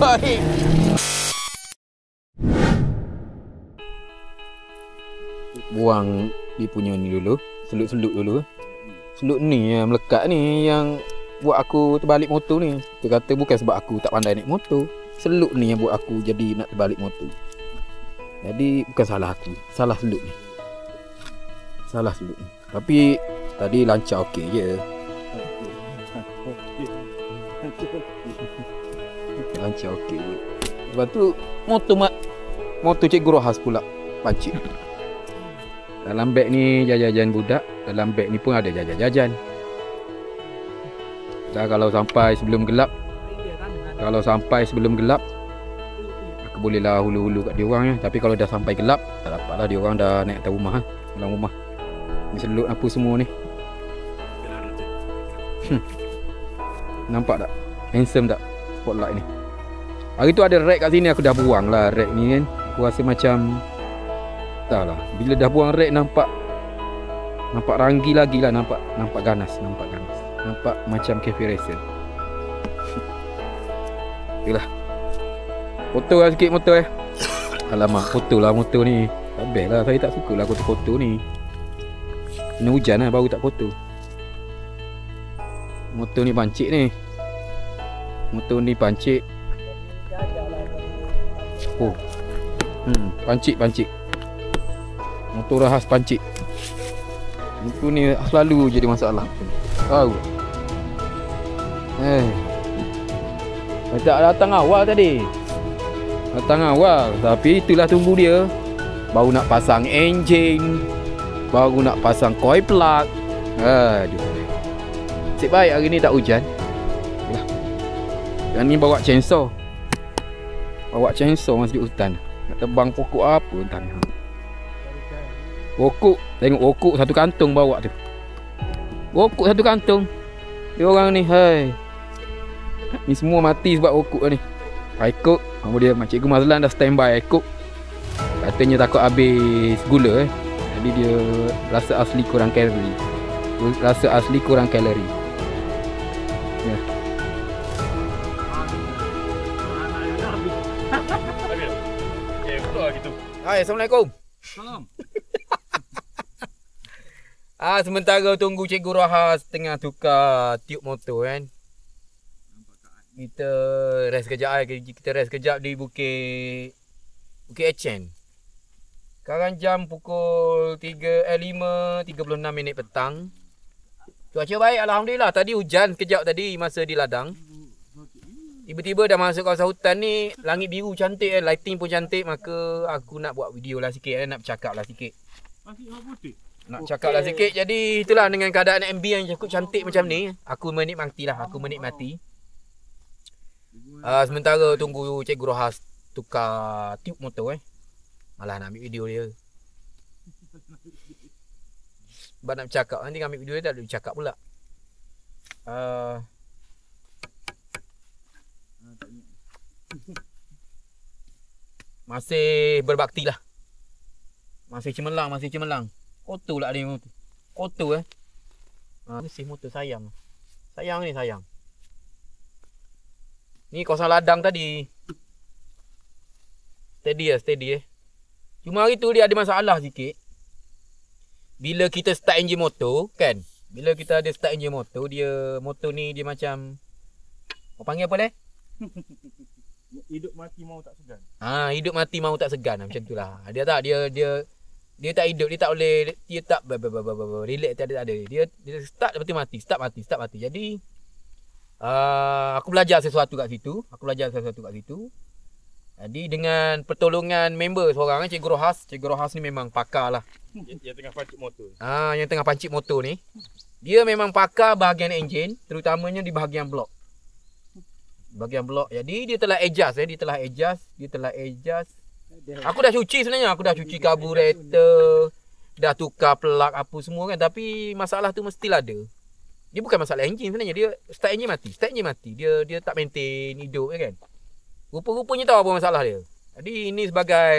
baik. Buang dia punya ni dulu. Seluk-seluk dulu. Seluk ni yang melekat ni yang buat aku terbalik motor ni. Dia kata bukan sebab aku tak pandai naik motor. Seluk ni yang buat aku jadi nak terbalik motor. Jadi bukan salah aku. Salah seluk ni. Salah seluk ni. Tapi tadi lancar okey je. Lancar okey je. Lepas tu motor Cikgu Rohas pula pancit. Dalam beg ni jajan budak, dalam beg ni pun ada jajan-jajan. Dah kalau sampai sebelum gelap, aku bolehlah hulu-hulu kat dia orang ya. Tapi kalau dah sampai gelap, tak dapatlah, dia orang dah naik atas rumah dalam rumah. Ni selut apa semua ni. Nampak tak? Handsome tak spotlight ni? Hari tu ada rack kat sini, aku dah buang lah rack ni kan. Aku rasa macam tak lah. Bila dah buang rack nampak ranggi lagi lah, nampak ganas. Nampak macam cafe racer. Itulah. Foto lah sikit motor Alamak, foto lah motor ni. Tak best lah, saya tak suka lah foto ni. Kena hujan lah baru tak foto. Motor ni pancit ni. Oh. Pancit. Motor Rohas pancit. Itu ni selalu jadi masalah. Tahu. Tak datang awal tadi. Tapi itulah tunggu dia. Baru nak pasang enjin, baru nak pasang coil plug. Aduh. Nasib baik hari ni tak hujan. Yalah. Yang ni bawa chainsaw. Masuk hutan. Nak tebang pokok apa entah. Tengok okok satu kantung bawa tu. Dia orang ni, hai. Ni semua mati sebab okok ni. Ikut. Kemudian Cikgu Mazlan dah standby ikut. Katanya takut habis gula Jadi dia rasa asli kurang kalori. Ya. Hai, Assalamualaikum. Salam. Sementara tunggu Cikgu Rohas tengah tukar tiup motor kan. Kita rest kejap di Bukit Echen. Sekarang jam pukul 5:36 petang. Cuaca baik alhamdulillah. Tadi hujan sekejap tadi masa di ladang. Tiba-tiba dah masuk kawasan hutan ni, langit biru cantik lighting pun cantik, maka aku nak buat video lah sikit nak bercakap lah sikit. Jadi itulah dengan keadaan MB yang cukup cantik macam ni, aku menikmati. Sementara tunggu Cikgu Rohas tukar tiup motor malah nak ambil video dia. Sebab nak bercakap, nanti ambil video dia tak ada bercakap pula. Masih berbakti lah. Masih cemerlang. Kotor pula dia motor. Kotor Bersih motor sayang. Sayang. Ni kawasan ladang tadi. Steady. Cuma hari tu dia ada masalah sikit. Bila kita start enjin motor kan. Bila kita ada start enjin motor, motor ni dia macam apa panggil apa Hidup mati mau tak segan. Hidup mati mau tak segan macam itulah. Dia tak hidup, dia tak boleh, dia tak relax, tak ada. Dia start lepas tu mati, start mati. Jadi aku belajar sesuatu kat situ. Jadi dengan pertolongan member seorang Cikgu Rohas ni memang pakar lah. Yang tengah pancit motor. Yang tengah pancit motor ni. Dia memang pakar bahagian enjin, terutamanya di bahagian blok. Jadi dia telah adjust. Aku dah cuci sebenarnya, karburator, dah tukar plug apa semua kan, tapi masalah tu mestilah ada. Dia bukan masalah enjin sebenarnya, dia start enjin mati. Dia tak maintain hidup kan. Rupa-rupanya tahu apa masalah dia. Jadi ini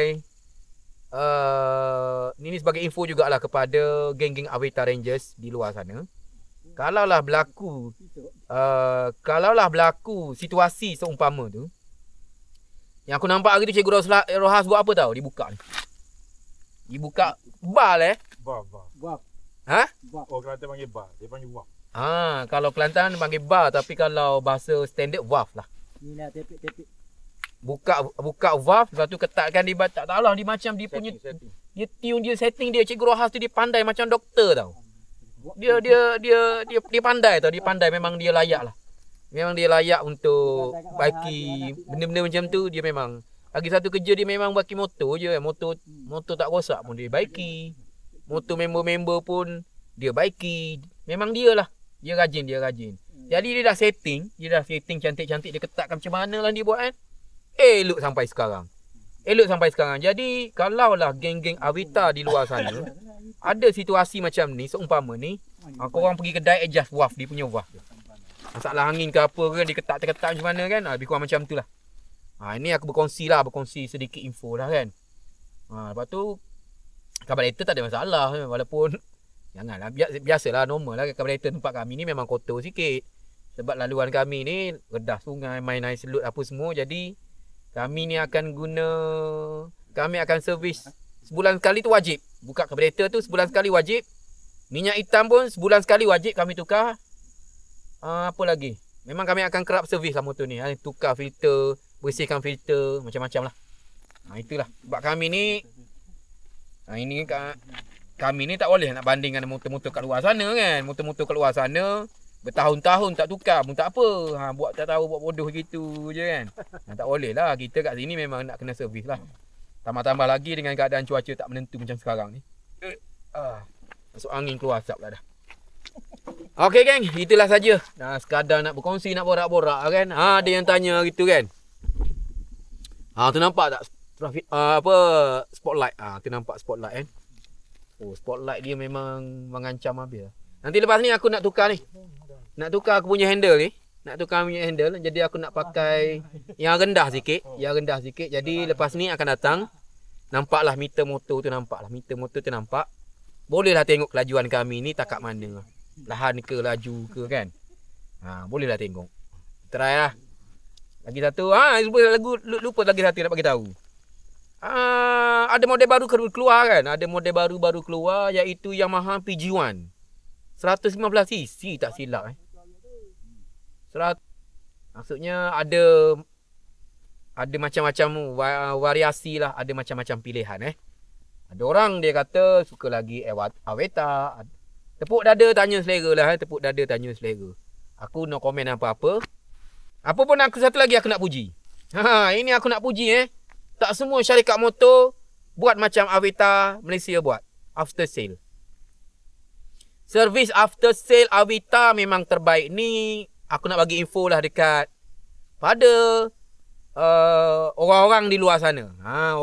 sebagai info jugalah kepada geng-geng Avita Rangers di luar sana. Kalaulah berlaku situasi seumpama tu, Yang aku nampak hari tu Cikgu Rohas buat apa tau? Dibuka ni. Dibuka bal Bar. Ha? Oh, Kelantan panggil bar. Dia panggil waf. Kalau Kelantan panggil bar, tapi kalau bahasa standard waf lah. Ni lah tepik-tepik. Buka valve, lepas tu ketatkan dia, tak tahulah dia macam dia punya Setting. dia tune dia setting dia. Cikgu Rohas tu dia pandai macam doktor tau. Dia pandai tau, dia pandai, memang dia layak lah. Memang dia layak untuk baiki benda-benda macam tu. Dia memang lagi satu kerja dia memang baiki motor je. Motor tak rosak pun dia baiki. Motor member-member pun dia baiki. Memang dia lah. Dia rajin. Jadi dia dah setting cantik-cantik, dia ketatkan macam mana lah dia buat kan. Elok sampai sekarang. Jadi kalaulah geng-geng Avita di luar sana ada situasi macam ni, seumpama ni, korang pergi kedai adjust waf, dia punya waf. Masalah angin ke apa ke, dia ketat macam mana kan, lebih kurang macam tu lah. Ini aku berkongsi sedikit info lah kan. Lepas tu carburetor tak ada masalah, walaupun janganlah, biasalah, normal lah carburetor tempat kami ni memang kotor sikit. Sebab laluan kami ni redah sungai, main air selut apa semua. Jadi kami ni akan servis sebulan sekali tu wajib. Buka carburetor tu sebulan sekali wajib. Minyak hitam pun sebulan sekali wajib kami tukar. Apa lagi? Memang kami akan kerap servis lah motor ni. Tukar filter, bersihkan filter, macam-macam lah. Itulah. Sebab kami ni, kami ni tak boleh nak banding dengan motor-motor kat luar sana kan. Motor-motor kat luar sana bertahun-tahun tak tukar pun tak apa. Buat tak tahu, buat bodoh gitu je kan. Tak boleh lah. Kita kat sini memang nak kena servis lah. Tambah-tambah lagi dengan keadaan cuaca tak menentu macam sekarang ni. Masuk angin keluar asap lah dah. Okey geng, itulah saja. Sekadar nak berkongsi, nak borak-borak kan. Ada yang tanya gitu kan. Tu nampak tak trafik spotlight. Tu nampak spotlight kan. Spotlight dia memang mengancam habis. Nanti lepas ni aku nak tukar ni. Nak tukar aku punya handle ni. Jadi aku nak pakai yang rendah sikit. Jadi lepas ni akan datang. Nampaklah meter motor tu nampak. Bolehlah tengok kelajuan kami ni tak kat mana. Lahan ke, laju ke kan. Bolehlah tengok. Try lah. Lagi satu. Lupa lagi satu nak bagi tahu. Ada model baru keluar kan. Ada model baru keluar, iaitu Yamaha PG1. 115cc tak silap Maksudnya ada macam-macam variasi lah, ada macam-macam pilihan Ada orang dia kata suka lagi Avita. Tepuk dada tanya selera lah Aku no komen apa-apa. Apa pun satu lagi aku nak puji. Ini aku nak puji Tak semua syarikat motor buat macam Avita Malaysia buat. After sale. Servis after sale Avita memang terbaik. Ni aku nak bagi info lah dekat pada orang-orang di luar sana.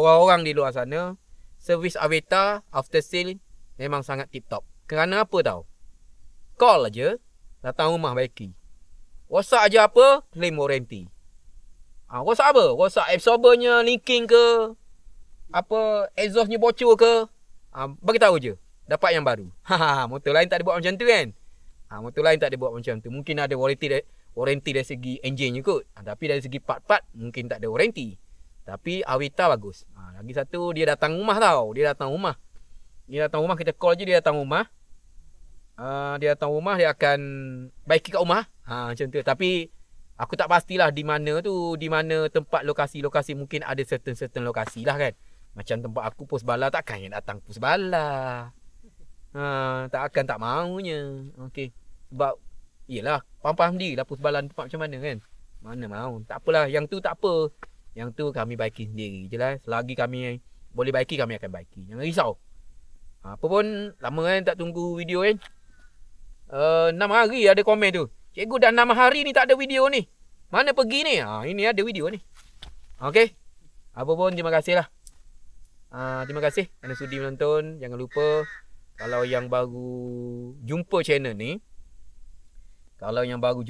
Servis Avita after sale memang sangat tip top. Kerana apa tau? Call aja, datang rumah baiki. Rosak aja apa? Claim warranty. Rosak apa? Rosak absorbernya leaking ke? Apa exhaustnya bocor ke? Bagi tahu je. Dapat yang baru. Motor lain tak ada buat macam tu kan. Mungkin ada warranty dari segi enjin je kot. Tapi dari segi part-part mungkin tak ada warranty. Tapi Avita bagus. Lagi satu, dia datang rumah tau. Dia datang rumah, kita call je, dia datang rumah. Dia akan baiki kat rumah. Macam tu. Tapi aku tak pastilah di mana tempat lokasi mungkin ada certain lokasi lah kan. Macam tempat aku pos bala, takkan yang datang pos bala. Tak maunya. Okey. Sebab iyalah, faham dirilah pos bala tempat macam mana kan. Mana mau. Tak apalah, yang tu tak apa. Yang tu kami baiki sendiri je lah. Selagi kami boleh baiki, kami akan baiki. Jangan risau. Apa pun lama kan tak tunggu video kan. 6 hari ada komen tu. Cikgu dah 6 hari ni tak ada video ni. Mana pergi ni? Ini ada video ni. Okey. Apa pun terima kasih lah. Terima kasih kerana sudi menonton. Jangan lupa kalau yang baru jumpa channel ni, aduh.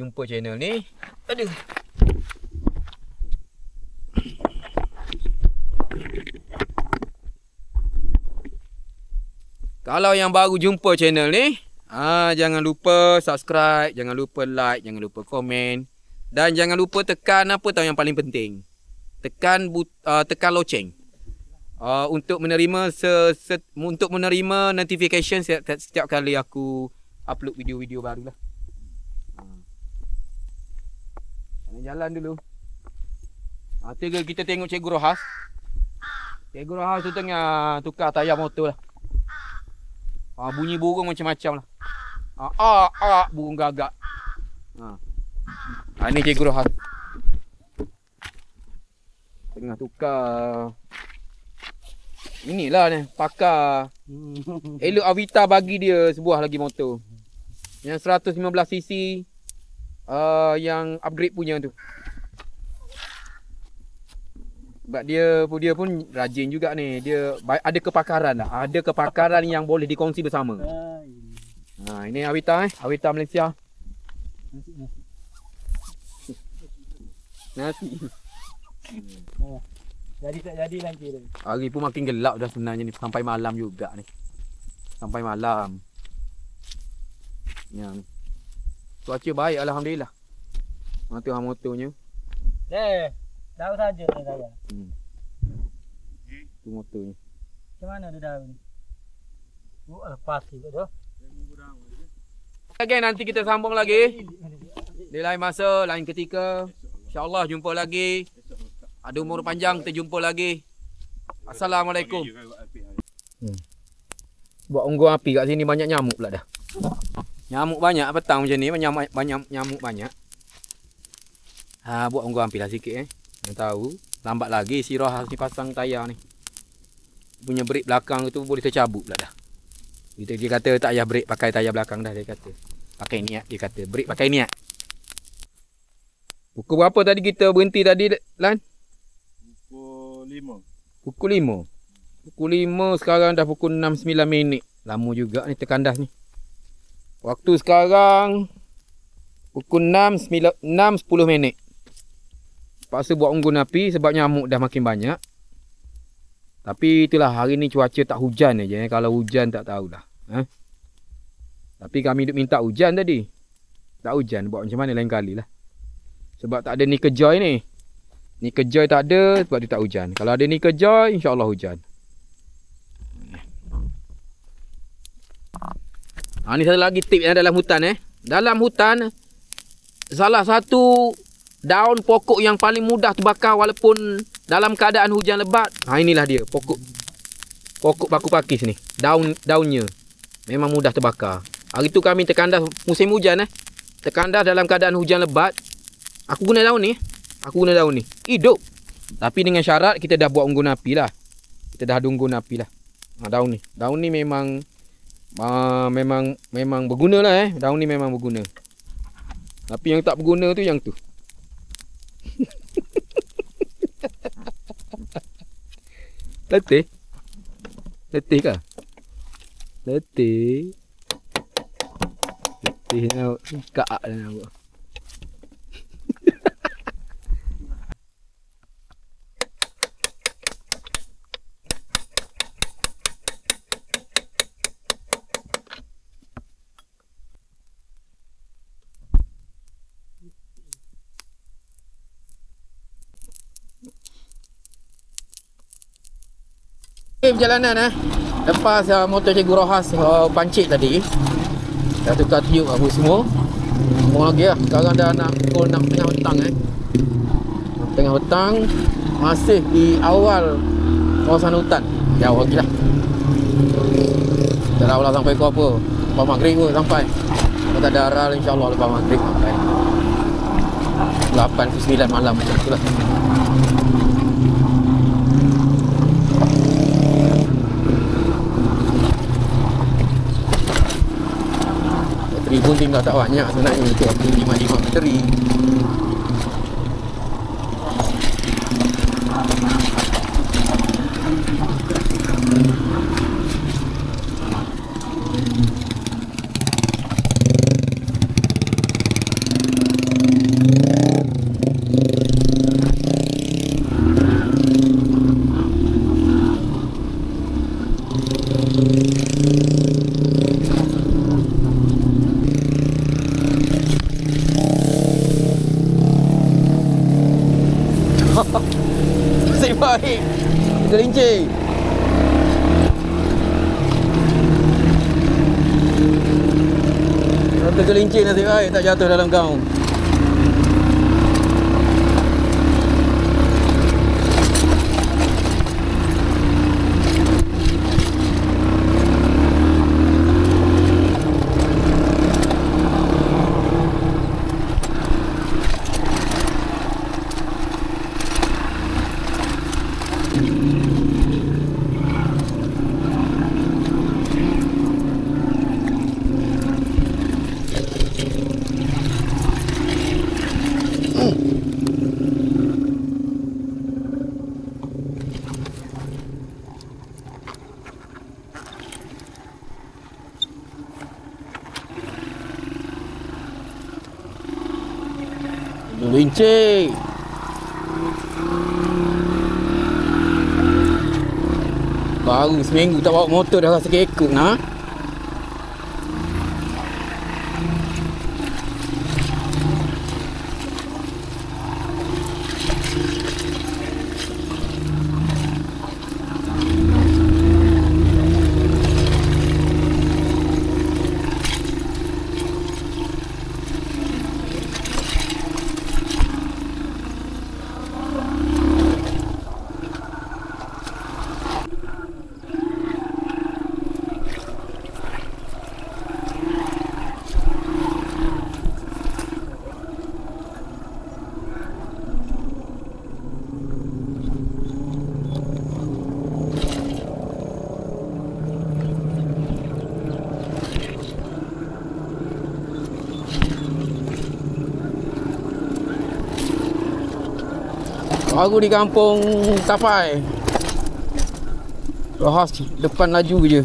Kalau yang baru jumpa channel ni, jangan lupa subscribe, jangan lupa like, jangan lupa komen, dan jangan lupa tekan apa tahu yang paling penting. tekan loceng. Untuk menerima untuk menerima notification setiap kali aku upload video-video baru lah. Jalan dulu. Kita tengok Cikgu Rohas. Cikgu Rohas tu tengah tukar tayar motor lah. Bunyi burung macam-macam lah. Burung gagak. Ni Cikgu Rohas. Tengah tukar. Inilah ni pakar. Elok Avita bagi dia sebuah lagi motor. Yang 115cc yang upgrade punya tu. Sebab dia pun rajin juga ni. Dia ada kepakaran lah. Ada kepakaran yang boleh dikongsi bersama. Ini Avita Avita Malaysia. Nasi. Jadi tak jadi nanti tu. Hari pun makin gelap dah sebenarnya ni. Sampai malam juga ni. Sampai malam. Yang cuaca baik alhamdulillah. Motornya. Tahu saja ni saya. Tu motornya. Macam mana dia daun? Lepas juga tu. Okay, nanti kita sambung lagi. Di lain masa, lain ketika. InsyaAllah jumpa lagi. Ada umur panjang, kita jumpa lagi. Assalamualaikum. Buat unggun api kat sini banyak nyamuk pula dah. Nyamuk banyak petang macam ni, nyamuk banyak. Buat unggun api lah sikit Yang tahu, lambat lagi si Rohas ni pasang tayar ni. Punya brake belakang tu boleh tercabut pula dah. Dia kata tak payah brake pakai tayar belakang dah, dia kata. Pakai niat, dia kata. Brake pakai niat. Pukul berapa tadi kita berhenti tadi, Lan? Pukul 5. Pukul 5. Pukul 5 sekarang dah pukul 6-9 minit. Lama juga ni terkandas ni. Waktu sekarang pukul 6-10 minit. Paksa buat unggun api sebab nyamuk dah makin banyak. Tapi itulah hari ni cuaca tak hujan aja. Kalau hujan tak tahulah. Tapi kami duk minta hujan tadi. Tak hujan, buat macam mana lain kali lah. Sebab tak ada Nika Joy ni. Nika Joy tak ada sebab dia tak hujan. Kalau ada Nika Joy, insya-Allah hujan. Ni satu lagi tip yang dalam hutan Dalam hutan, salah satu daun pokok yang paling mudah terbakar walaupun dalam keadaan hujan lebat. Inilah dia, pokok baku pakis ni. Daunnya memang mudah terbakar. Hari tu kami terkandas musim hujan terkandas dalam keadaan hujan lebat. Aku guna daun ni. Hidup. Tapi dengan syarat kita dah buat unggun api lah. Kita dah ada unggun api lah. Daun ni memang berguna lah Daun ni memang berguna. Tapi yang tak berguna tu yang tu. Letih ke? Letih nak kak dah nampak. Perjalanan lepas motor Cikgu Rohas pancit tadi. Dah tukar tiup apa semua. Semua lagi lah. Sekarang dah nak pukul 6 tengah petang Tengah petang. Masih di awal kawasan hutan. Jauh lagi lah. Tak tahu lah sampai ke apa. Lepas maghrib pun sampai. Kalau tak ada aral insyaAllah lepas maghrib sampai 8 ke 9 malam macam tu lah. Bateri pun tinggal tak banyak sebenarnya. Itu aku 55 bateri. baik. Tergelincir. Tergelincir nasib baik tak jatuh dalam gaung. Lincik. Baru seminggu tak bawa motor dah rasa kekok nah. Baru di kampung Tapai. Rahas depan laju je.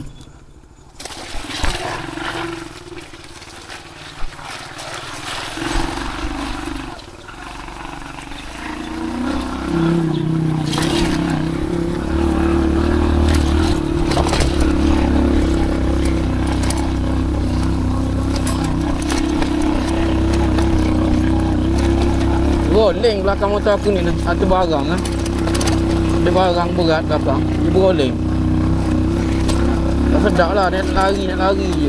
Rolling belakang motor aku ni ada barang ah. Ada barang berat belakang. Dia rolling. Tak sedap lah nak lari je.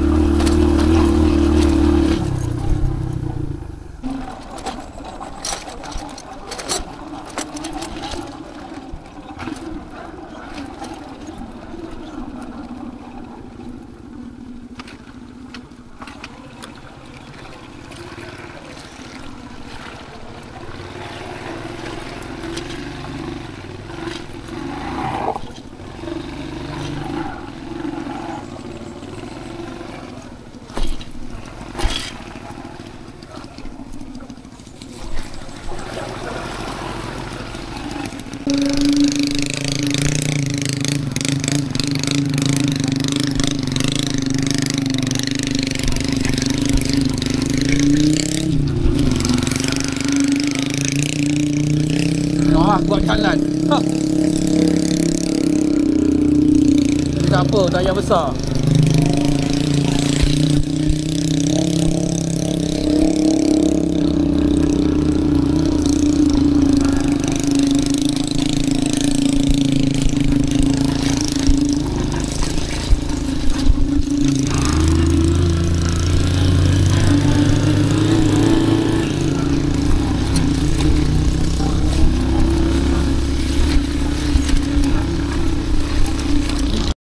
Buat jalan. Tak apa, tayar besar.